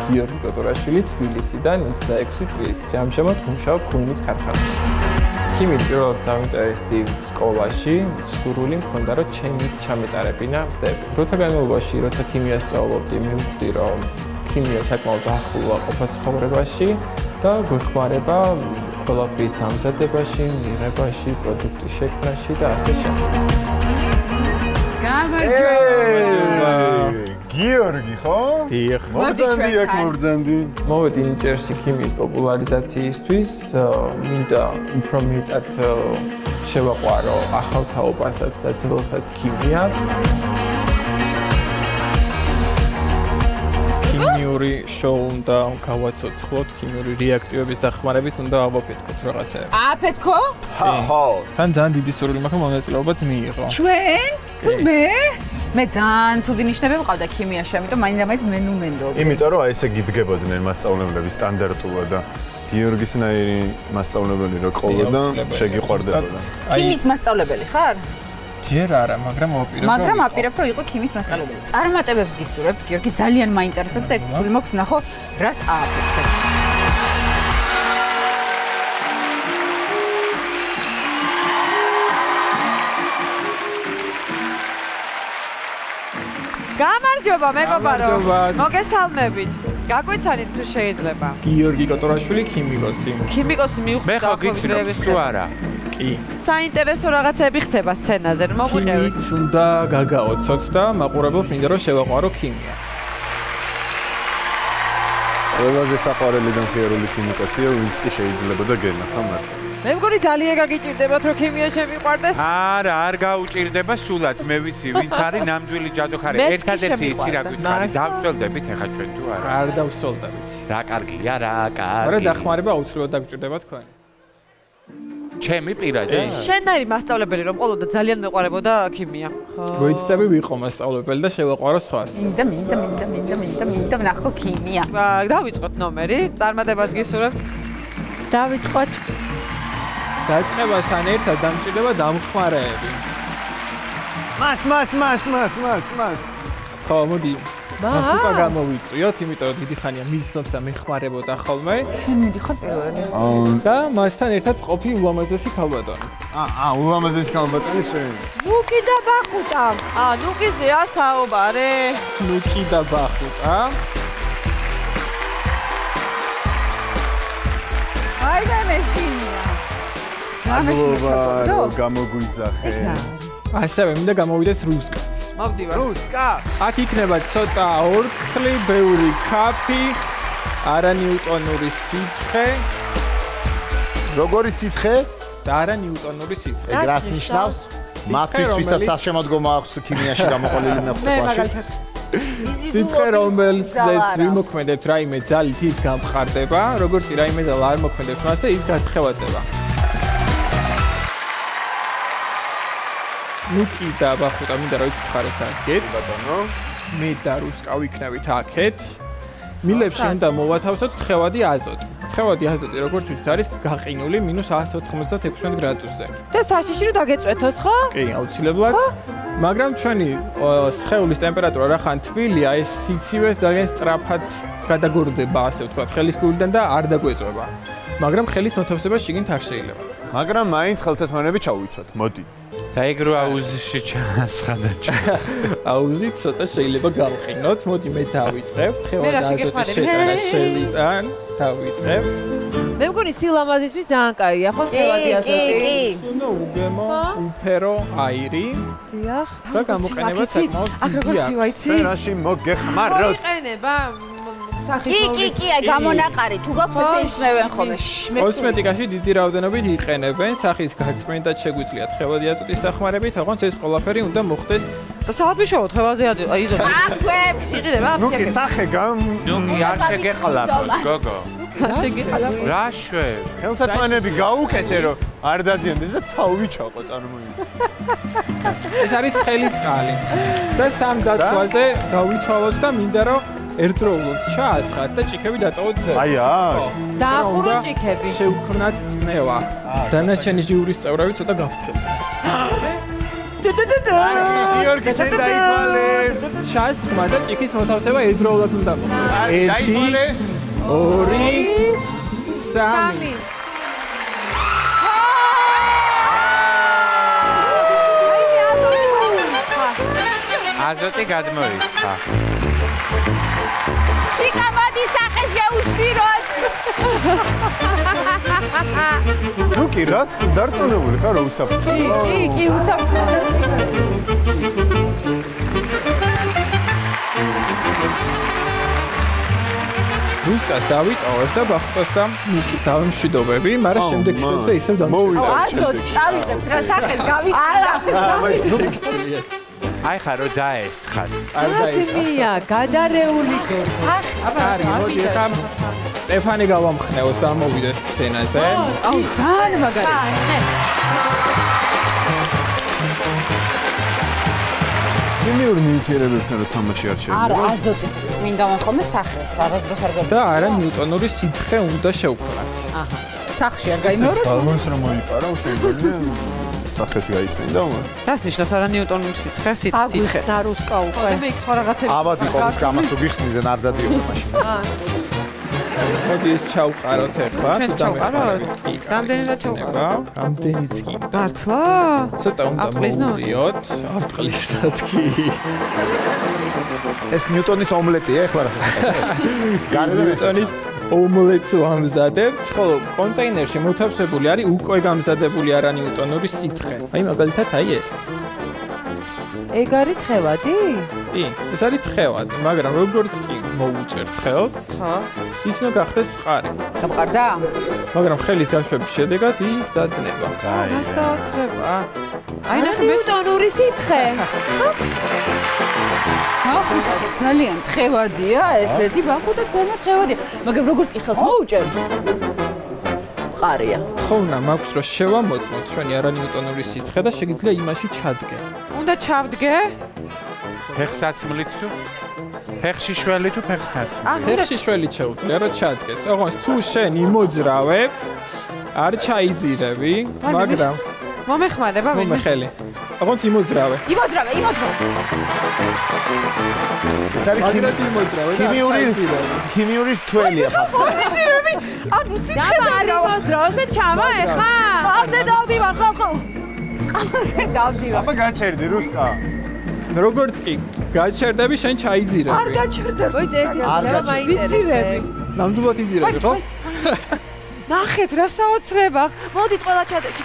გიორგი კოტორაშვილი თბილისიდან 26 წლის. ამჟამად მუშაობ ღვინის ქარხანაში. ქიმიით პირველად დავინტერესდი სკოლაში, სურვილი მქონდა, რომ ჩემით ჩამეტარებინა ცდები. დროთა განმავლობაში, როცა ქიმიას სწავლობდი, მივხვდი, რომ ქიმია საკმაოდ ახლოა ყოფა ცხოვრებაში და გვეხმარება ყველაფრის დამზადებაში, მიღებაში, პროდუქტის შექმნაში და ასე შემდეგ. გამარჯობა. გიორგი, ხო? დიახ. მოგზანდი აქ მოგზანდი. მოვედი ნიჭერში ქიმიის პოპულარიზაციისთვის, მინდა უფრო მეტად შევაყვარო ახალ თაობასაც და ძველსაც ქიმია. ქიმიური შოუ უნდა გავაცოცხლოთ, ქიმიური რეაქტივების დახმარებით უნდა ავაფეთქოთ რაღაცეები. აფეთქო? ხო. თან ძალიან დიდი სურვილი მაქვს, მონაწილეობაც მიიღო. ჩვენ? თუ მე ძალიან ცუდი ნიშნები მყავდა ქიმიაში, ამიტომ მაინდა-მაინც მენუმენდობ. იმიტომ რომ ესე გიდგებოდნენ მასწავლებლები სტანდარტულად და გიორგისნაირი მასწავლებელი რო ყოლოდა, შეგიყვარდებოდა. ქიმიის მასწავლებელი ხარ? ჯერ არა, მაგრამ აპირებ რომ იყო ქიმიის მასწავლებელი. წარმატებებს გისურვებ, გიორგი, ძალიან მაინტერესებს და ერთი სული მაქვს ვნახო, რას ააფეთქებს. გამარჯობა, მეგობარო. მოგესალმებით. გაგვეცანით თუ შეიძლება. გიორგი კოტორაშვილი ქიმიკოსი. ქიმიკოსი მივხვდი. მე ხო გიცნობ თუ არა? კი. საინტერესო რაღაცები ხდება სცენაზე, მოგვიყევით. ქიმიით უნდა გაგაოცოთ და მაყურებელს მინდა რომ შევაყვარო ქიმია. ყველაზე საყვარელი და მხიარული ქიმიკოსია, ვინც კი შეიძლება და გენახა მარტო. მე მგონი ძალიან გაგიჭირდებათ რომ ქიმია შემიყვარდეს. არა, არ გაუჭირდება სულაც, მე ვიცი, ვინც არის ნამდვილი ჯადოქარი. ერთადერთი იცი რა გითხარი, დავსველდებით ახლა ჩვენ თუ არა? არ დავსოლდებით. რა კარგია, რა კარგი. არა, დახმარება აუცილებლად დაგჭირდება თქვენ. ჩემი პირადი? შენაირი მასწავლებელი რომ ყოლოდა ძალიან მეყვარებოდა ქიმია. მოიცდები ვიყო მასწავლებელი და შევაყვარო სხვას. მინდა ვნახო ქიმია. დავიწყოთ ნომერი, წარმატებას გისურვებთ. დავიწყოთ. დაწყებასთან ერთად დამჭირდება დამხმარეები. მას. ხო, მოდი. ახლა გამოვიწვიოთ, იმიტომ რომ დიდი ხანია მისცნობს და მეხმარებოდა ხოლმე. შენ მიდიხარ პირველი. და მასთან ერთად ყოფი ულამაზესი ქალბატონი. ულამაზესი ქალბატონი შენ. ნუკი და ბახუტა. ნუკიზეა საუბარი. ნუკი და ბახუტა. აი და მეშინია. გამოგვიძახე. ასევე მინდა გამოვიდეს რუსკაც. მოვდივარ. რუსკა. აქ იქნება ცოტა ორთქლი, ბევრი კაფი, არანიუტონური სითხე. როგორი სითხე? და არანიუტონური სითხე. რას ნიშნავს? მათთვის ვისაც საშემოდგომა აქვს ქიმიაში გამოყოლილი მეხვდაში. სითხე რომელზეც ვიმოქმედებთ რაიმე ძალით ის გამყარდება, როგორც რაიმე ძალა არ მოქმედებს მასზე ის გათხევადება. ნუკი და ბახუტა მინდა რომ იქხარეს აქეთ. ბატონო. მე და რუსკა ვიქნებით აქეთ. მილებში უნდა მოვათავსოთ თხევადი აზოტი. თხევადი აზოტი როგორც ვთქვით არის გაყინული -196 გრადუსზე. და საშიში რომ დაგეწვეთოს ხო? კი, აუცილებლად. მაგრამ ჩვენი სხეულის ტემპერატურა რა ხან თბილია, ეს სიცივეს ძალიან სწრაფად გადაგორდება, ასე ვთქვათ, ხელის გულიდან და არ დაგვეწვება. მაგრამ ხელის მოთავსება შიგნით არ შეიძლება. მაგრამ მაინც ხელთათმანები ჩავუიცვათ. მოდი. და ეგ რო აუზში ჩასხადა. აუზი ცოტა შეიძლება გავყინოთ. მოდი მე დავიწყებ. თხევადი აზოტის შეტანა შევიტან. დავიწყებ. მე მგონი სილამაზისთვის ძალიან კაია, ხო? თხევადი აზოტი. უნდა უგემო, უფერო აირი. დიახ. და გამოყენება საკმაოდ აქ როგორ ცივაიცი? სფეროში მოგეხმაროთ. მოიყენება კი, გამონაყარი, თუ გაქვს ესე ისმევენ ხოლმე. კოსმეტიკაში დიდი რაოდენობით იყენებენ, სახის გაწმენდად შეგვიძლია თხევადი აზოტის დახმარებით, თუმცა ეს ყველაფერი უნდა მოხდეს საათბიშოო თხევადი აზოტი. აქვე, იყიდება ნუ კი სახე ნუკი არ შეგეყალაფოს, გოგო. შეგიყალაფო. რა შვებ? ხელთათმანები გაუკეთე რომ არ დაზიანდეს და თავი ჩაყო წარმოიდგინე. ეს არის ცხელი წყალი. და სამ დათვაზე გავითვალოთ და მინდა რომ ერთდროულად ჩაასხათ და ჭიქები დაწოვოთ ძე. აია. დაახურო ჭიქები. შევქმნათ წნევა. დანარჩენი ჟიურის წევრები ცოტა გავხდებთ. გიორგი შენ დაითვალე. შასხმა და ჭიქის მოთავსება ერთდროულად უნდა მოხდეს. 1 2 3 აზოტი გადმოიცხა. ტიკა მოდი სახე შეუშტიროთ. ნუ კი რას დარწმუნებული ხარ რომ უსაფრთხო? კი, უსაფრთხო. რუსკას დავიტოვებ და ბახტას და მიჭის დავიმშვიდობები, მაგრამ შემდეგ სტეპზე ისევ მოვიდა. წავიღებ რა სახეს გავიწია. აი ხარ რომ დაესხას. მია, გადარეული გორსა. კარგი, მოდი ახლა სტეფანი გავამხნევოს და მოვიდეს სცენაზე. აუ, ძალიან მაგარი. ქიმიური ნივთიერებებთან რა თამაში არ შეიძლება? არა, აზოტი წმინდა ხომე სახეს, არასდროს არ გაიგო. და არა ნიუტონური სითხე უნდა შევქმნათ. აჰა. სახში არ გაიმეორებ? ბალონს რომ მოიპარა, შეიძლება სახეს გაიწმინდა, მაგრამ რას ნიშნავს არა ნიუტონური სითხე, სითხე? დარუსკა უკვე. მე იქ სხვა რაღაცები. აბად იყო ის გამას თუ გიხსნიდნენ არ დადიოდა მაშინ. მოდი ეს ჩავყაროთ ახლა. ჩვენ ჩავყაროთ? რამდენად ჩავყაროთ? რამდენიც კი. გართლა? ცოტა უნდა მოვიდიოთ. ავტყლისად კი. ეს ნიუტონის ომლეტია, ახლა რა გარედა ნიუტონის ომლეტს ვამზადებთ, ხოლო კონტეინერში მოთავსებული არის უკვე გამზადებული არა ნიუტონური სითხე. აი მაგალითად აი ეს. ეგ არის თხევადი? კი, ეს არის თხევადი, მაგრამ როგორც კი მოუჭერთ ხელს, ხო. ის უნდა გახდეს მყარი. გამყარდა? მაგრამ ხელის განშვების შედეგად ის დადნება. გასაოცრება. აი ნახე ნიუტონური სითხე. ბახუტად ძალიან თხევადია ესეთი, ბახუტად באמת თხევადია, მაგრამ როგორც კი ხელს მოუჭერ მყარია. ხოვნა მაქვს რომ შევამოწმოთ ჩვენი არა ნიუტონური სითხე და შეგიძლია იმაში ჩადგე. უნდა ჩავდგე? ფეხსაცმლით თუ ფეხში შველი თუ ფეხსაცმლით? ფეხში შველი შეუძლია რომ ჩადგეს. ოღონდ თუ შენ იმოძრავებ, არ ჩაიძირები, მაგრამ მომეხმარება ვინმე? მომეხელი. ოღონდ იმოძრავე. იმოძრავე. ეს არის იმოძრავე. ქიმიური თველია ხარ. ანუ სითხეზე არ იმოძრავე და ჩავა ეხა? წყალზე დავდივარ ხო? წყალზე დავდივარ. აბა გაჩერდი რუსკა. როგორც კი გაჩერდები შენ ჩაიძირები. არ გაჩერდები. ვოიც ერთი რა მაინტერესებს. ნამდვილად იძირები ხო? ნახეთ რა საოცრება. მოდით ყველა ჩადეკით.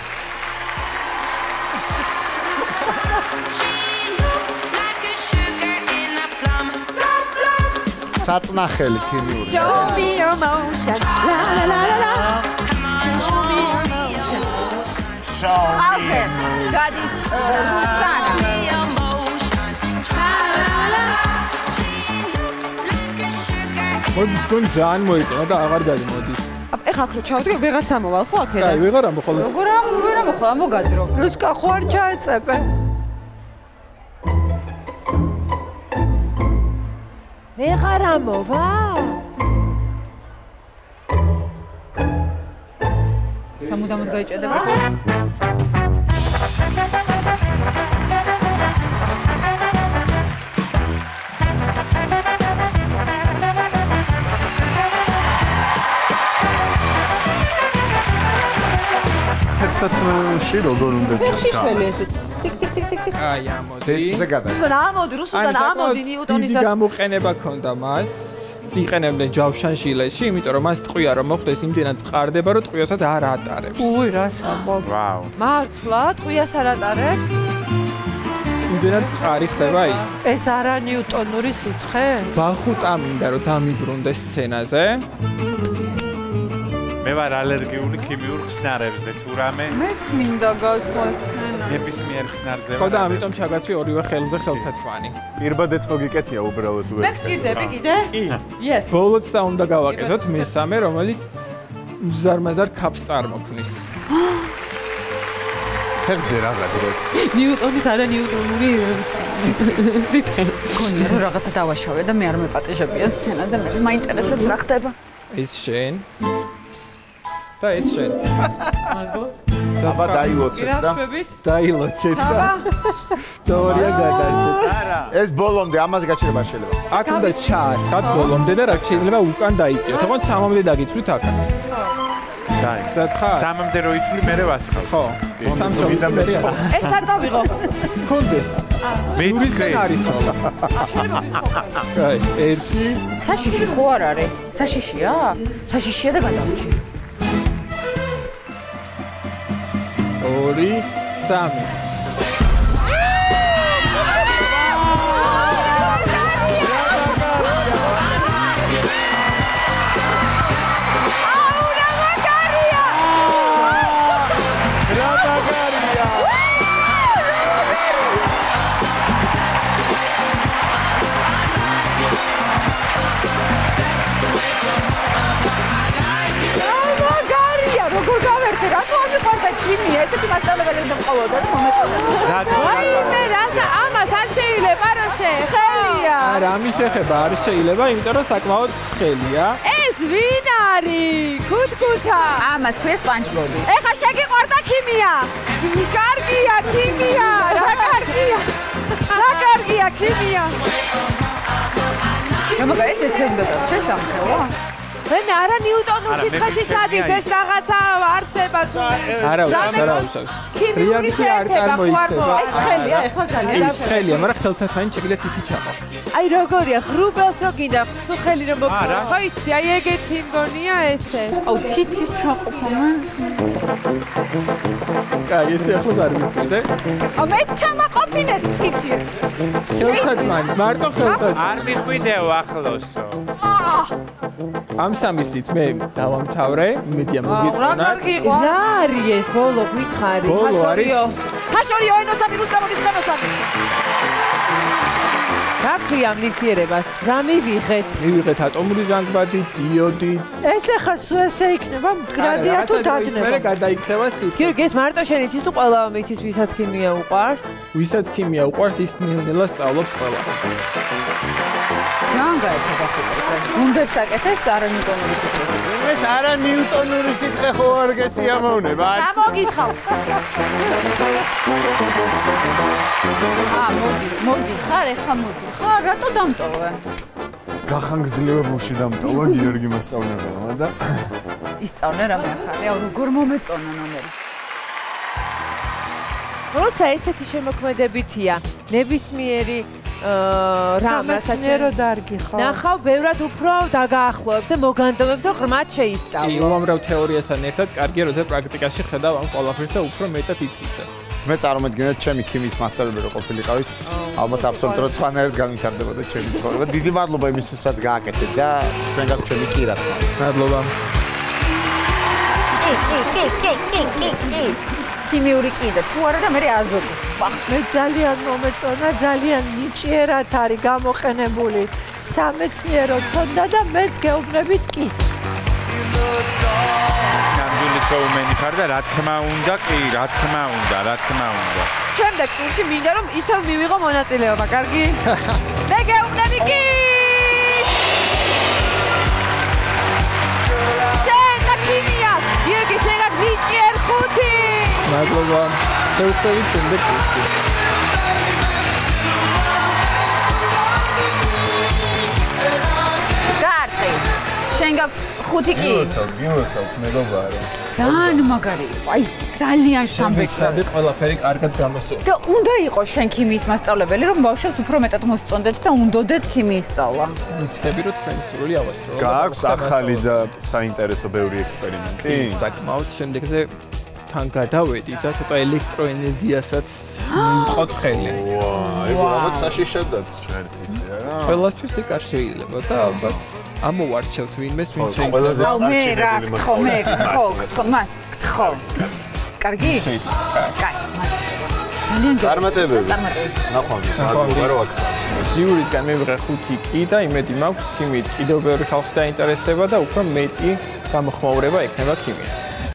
საწნახელი ქიმიური. Show me your emotion. La la la la la. Show me your emotion. Alze, gadis Rusana. მოდი თქვენ ძალიან მოიწონა და აღარ გადმოდის. ეხა აქ რო ჩავდგე, ვეღარც ამოვალ ხო აქედან? კაი, ვეღარ ამოხვალ. როგორ ამოხვალ, ამოგაძრო. რუსკა ხო არ ჩაეწებე? ვეღარ ამოვა? სამუდამოდ გაიჭედება ხო? ფეხსაცმელში როგორ უნდა ფეხში შველი ესე. ტიკ ტიკ ტიკ ტიკ. აი ამოდი. დეცზე გადა. რუსუდან ამოდი ნიუტონის. დიდი გამოყენება ქონდა მას. იყენებდნენ ჯავშანშილეში, იმიტომ რომ მას ტყვია რომ მოხდეს იმდენად მყარდება, რომ ტყვიასაც არ ატარებს. უი, რას ამბობ. ვაუ. მართლა, ტყვიას არ ატარებ? იმდენად მყარი ხდება ის. ეს არა ნიუტონური სითხე? ბახუტა მინდა რომ დამიბრუნდეს სცენაზე. მე ვარ ალერგიული ქიმიურ ხსნარებზე თუ რამე მეც მინდა გასვლა სცენა. ნებისმიერ ხსნარზე ხო და ამიტომ ჩაგაცვი ორივე ხელზე ხელსაცმანი. პირბადეწყო გიკეთია უბრალოდ მე გჭირდები კიდე? კი. Yes. ბოლოც და უნდა გავაკეთოთ მესამე, რომელიც უზარმაზარ ქაფს წარმოქმნის. ფეხზე რაღაც რო ნიუტონის არა ნიუტონური სითხე. გონია რომ რაღაცა დავაშავე და მე არ მეპატეჟებიან სცენაზე, მეც მაინტერესებს რა ხდება. ეს შენ და ეს შენ. მაგო აბა დაილოცეთ და დაილოცეთ და თორია გადარჩეთ. ეს ბოლომდე ამაზე გაჩერება შეიძლება. აქ უნდა ჩაასხათ ბოლომდე და რა შეიძლება უკან დაიწიოთ. თქო 3-მდე დაგიწვით აქაც. მზად ხარ? 3-მდე რო იწვი მე ვასხავ. ხო. 3-მდე მე ეს არ დავიღო. კონდეს. მე ვიქრე არის ხო? აი, ერთი. საშიში ხო არ არის? საშიშია? საშიშია და გადავჭი. 2 3 ესეთი მასწავლებელი უნდა მყოლოდა და მომეწონა. აი მე რასა ამას არ შეიძლება რა ხელია. არა, ამის შეხება არ შეიძლება, იმიტომ რომ საკმაოდ ცხელია. ეს ვინ არის? ქუთქუთა. ამას ქვია სპანჯბობი. ეხა შეგიყვარდა ქიმია. კარგია ქიმია. რა კარგია. რა კარგია ქიმია. გამოგა ეს უნდა დავრჩეს ახლა. ვენ არა ნიუტონურ სითხეში ჩადის ეს რაღაცა არსება თუ არა უსავს. რეაქცია არ წარმოიქმნება. ეს ცხელია, ეხლა ძალიან ცხელია, მაგრამ ხელთათმანი შეგიძლიათ ითი ჩაყო. აი როგორია, ღრუბელს რო გინდა, სუხელი რომ მოგვა. ხო იცი, აი ეგეთი მგონია ესე. აუ თითის ჩაყოფა მან. კაი, ესე ახლოს არ მიხვიდე? აუ მეც ჩამაყოფინე თითი. ხელთათმანი, მარტო ხელთათმანი. არ მიხვიდეო ახლოსო. ამ სამისტით მე დავამთავრე, იმედია მოგიწყნათ. რა არის ეს ბოლო გითხარი? ბოლო არის. ჰაშორიო ენოსამი რუსკამოდის განოსამი. რა ქვია ნივთიერებას? რა მივიღეთ? მივიღეთ ატომური ჟანგბადიც, იოდიც. ეს ახლა სულ ესე იქნება მდგრადია თუ დადნება? მე გადაიქცევა სიტყვა. გიორგი, ეს მარტო შენ იცის თუ ყველა მითის ვისაც ქიმია უყვარს? ვისაც ქიმია უყვარს, ის ნელ-ნელა სწავლობს ყველა. ძალიან გაერთიანდა. გუნდებს აკეთებს არა ნიუტონური სიტყვა. ეს არა ნიუტონური სიტყვა ხო არ გესიამოვნება? გამოგისხავ. მოდი, ხარ ეხა მოდი. ხარ, რატო დამტოვე? გახანგრძლივებულში დამტოვა გიორგი მასწავლებელმა და ისწავლე რა მეახარე, აუ როგორ მომეწონა ნომერი. როცა ესეთი შემოქმედებითია, ნებისმიერი სამეცნიერო დარგი ხო? ნახავ, ბევრად უფრო დაგაახლოებს და მოგანდომებს, რომ ღრმად შეისწავლო. კი, უამრავ თეორიასთან ერთად კარგია, როცა პრაქტიკაში ხედავ ამ ყველაფერს და უფრო მეტად ითვისებ. მე წარმოგიდგენთ ჩემი ქიმიის მასწავლებელი რო ყოფილიყავით, ალბათ აბსოლუტურად სხვანაირად განვითარდებოდა ჩემი ცხოვრება. დიდი მადლობა იმისთვის, რაც გააკეთეთ და თქვენ გაგვჩემით კი რა თქმა უნდა. მადლობა. კი. ქიმიური კიდე თუ არა და მე აზოტი. მე ძალიან მომეწონა, ძალიან ნიჭიერად არის გამოყენებული სამეცნიერო ცოდნა და მეც გეუბნებით კის. ნამდვილი შოუმენი ხარ და რა თქმა უნდა, კი, რა თქმა უნდა. შემდეგ ტურში მინდა რომ ისევ მივიღო მონაწილეობა, კარგი? მე გეუბნები კი! შენ და ქიმია! გიორგი, შენ ნიჭიერ ხუთი! მადლობა. შევხვდებით შემდეგ ტურში. გარყი. შენ გაქვს 5 კი. გილოცავთ მეგობარო. ძალიან მაგარი იყო. აი, ძალიან სამბექსა. შევეცადეთ ყველაფერი კარგად გამოსულ. და უნდა იყოს შენ ქიმიის მასწავლებელი, რომ ბავშვებს უფრო მეტად მოსწონდეთ და უნდოდეთ ქიმიის სწავლა. ვიცდები, რომ თქვენი სურვილი ავასრულოთ. გააქვს ახალი და საინტერესო ბევრი ექსპერიმენტი? საკმაოდ შემდეგზე თან გადავედი და ცოტა ელექტროენერგიასაც მივყავთ ხელი. აი, ალბათ საშიშადაც ჩვენს ისე რა. ყველასთვის იქ არ შეიძლება და ალბათ ამოვარჩევთ ვინმეს ვინც ყველაზე შეიძლება. აუ მე რა გთხო, მე გთხო, მას გთხო. კარგი? კაი. ძალიან ჯერ. წარმატებები. წარმატებები. ნახვამდის, მადლობა რომ აქ. ჟიურისგან მივიღე 5 კი და იმედი მაქვს ქიმიით კიდევ ბევრი ხალხი დაინტერესდება და უფრო მეტი გამოხმაურება ექნება ქიმიაში.